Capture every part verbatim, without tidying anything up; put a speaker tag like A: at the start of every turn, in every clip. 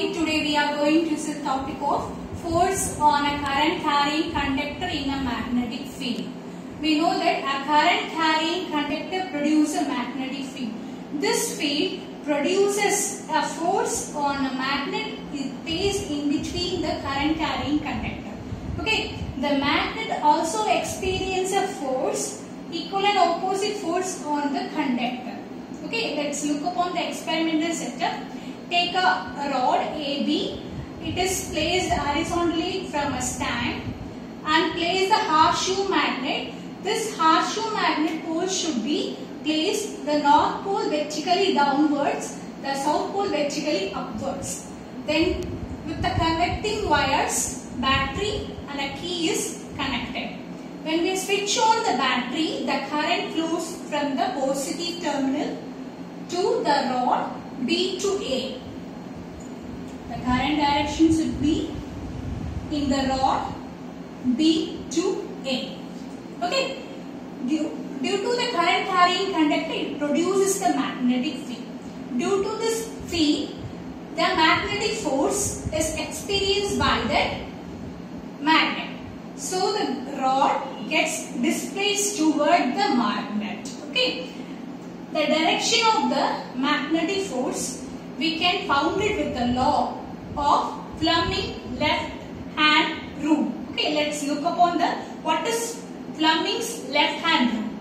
A: topic. Today we are going to see the topic of force on a current carrying conductor in a magnetic field. We know that a current carrying conductor produces a magnetic field. This field produces a force on a magnet placed in between the current carrying conductor. Okay, the magnet also experiences a force, equal and opposite force on the conductor. Okay, let's look upon the experimental setup. Take a rod A B. It is placed horizontally from a stand and place the horseshoe magnet. This horseshoe magnet pole should be placed the north pole vertically downwards, the south pole vertically upwards. Then with the connecting wires, battery and a key is connected. When we switch on the battery, the current flows from the positive terminal to the rod B to A. The current direction should be in the rod B to A. Okay. Due, due to the current carrying conductor, it produces the magnetic field. Due to this field, the magnetic force is experienced by the magnet. So the rod gets displaced toward the magnet. Okay. The direction of the magnetic force, we can found it with the law of Fleming left hand rule. Okay, let's look upon the what is Fleming's left hand rule.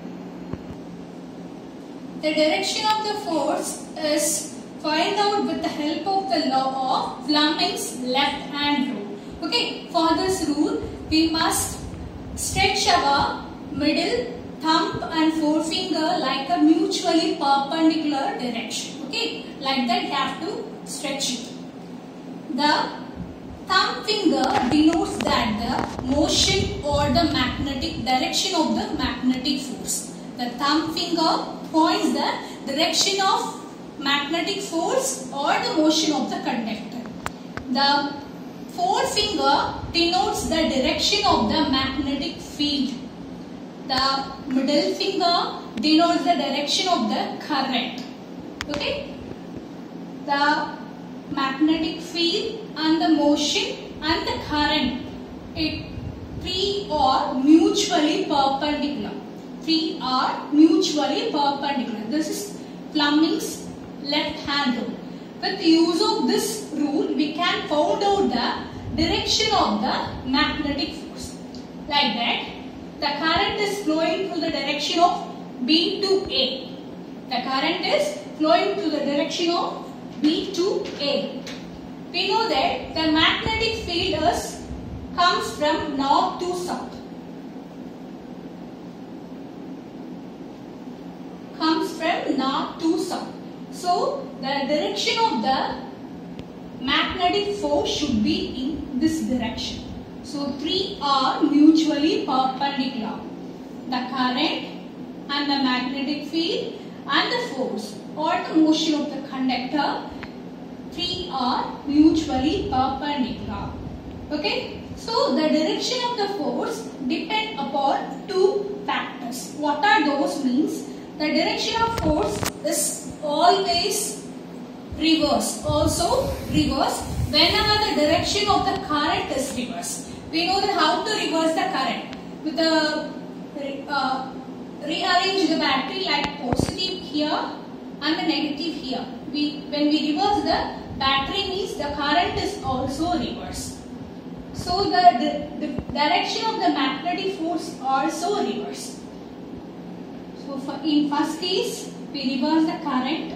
A: The direction of the force is find out with the help of the law of Fleming's left hand rule. Okay, for this rule, we must stretch our middle thumb and forefinger like a mutually perpendicular direction. Okay, like that you have to stretch it. The thumb finger denotes that the motion or the magnetic direction of the magnetic force. The thumb finger points the direction of magnetic force or the motion of the conductor. The forefinger denotes the direction of the magnetic field. The middle finger denotes the direction of the current. Okay. The magnetic field and the motion and the current, it three are mutually perpendicular. Three are mutually perpendicular. This is Fleming's left hand rule. With the use of this rule, we can find out the direction of the magnetic force. Like that, the current is flowing to the direction of B to A. The current is flowing to the direction of B to A. We know that the magnetic field is, comes from north to south. Comes from north to south. So, the direction of the magnetic force should be in this direction. So, three are mutually perpendicular. The current and the magnetic field and the force or the motion of the conductor, three are mutually perpendicular. Okay. So, the direction of the force depend upon two factors. What are those means? The direction of force is always reverse. Also reverse whenever the direction of the current is reverse. We know that how to reverse the current. With the uh, rearrange the battery like positive here and the negative here. We when we reverse the battery means the current is also reverse. So the, the, the direction of the magnetic force also reverse. So for, in first case we reverse the current.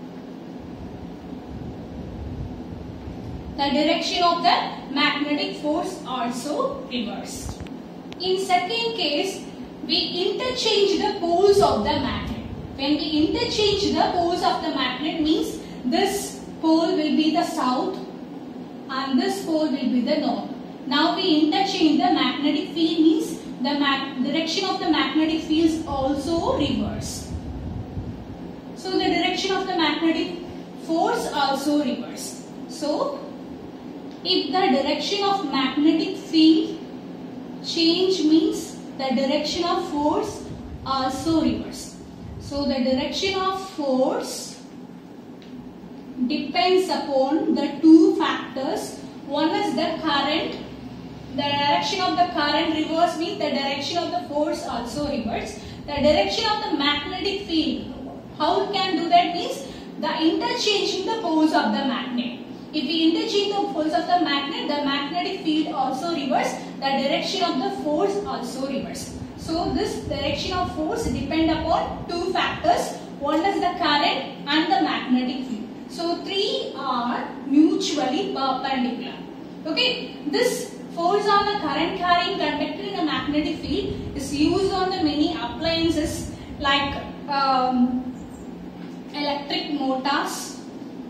A: The direction of the magnetic force also reversed. In second case, we interchange the poles of the magnet. When we interchange the poles of the magnet means this pole will be the south and this pole will be the north. Now we interchange the magnetic field means the mag direction of the magnetic field is also reverse. So the direction of the magnetic force also reverse. So if the direction of magnetic field change means the direction of force also reverse. So the direction of force depends upon the two factors. One is the current. The direction of the current reverse means the direction of the force also reverse. The direction of the magnetic field. How we can do that means the interchanging the poles of the magnet. If we interchange the poles of the magnet, the magnetic field also reverse. The direction of the force also reverse. So this direction of force depend upon two factors. One is the current and the magnetic field. So three are mutually perpendicular. Okay, this force on the current carrying conductor in a magnetic field is used on the many appliances like um, electric motors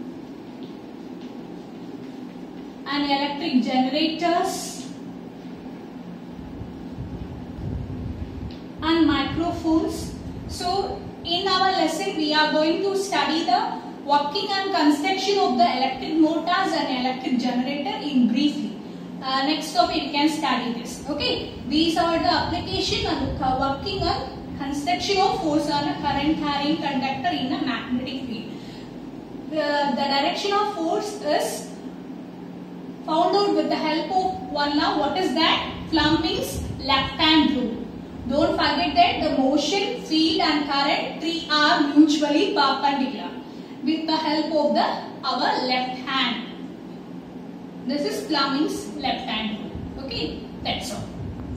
A: and electric generators and microphones. So in our lesson we are going to study the working and construction of the electric motors and electric generator in briefly. Uh, next topic we can study this. Okay, these are the application and the working and construction of force on a current carrying conductor in a magnetic field. The, the direction of force is found out with the help of one law. What is that? Fleming's left hand rule. Don't forget that the motion, field and current three are mutually perpendicular with the help of the our left hand. This is Fleming's left hand rule. Okay, that's all.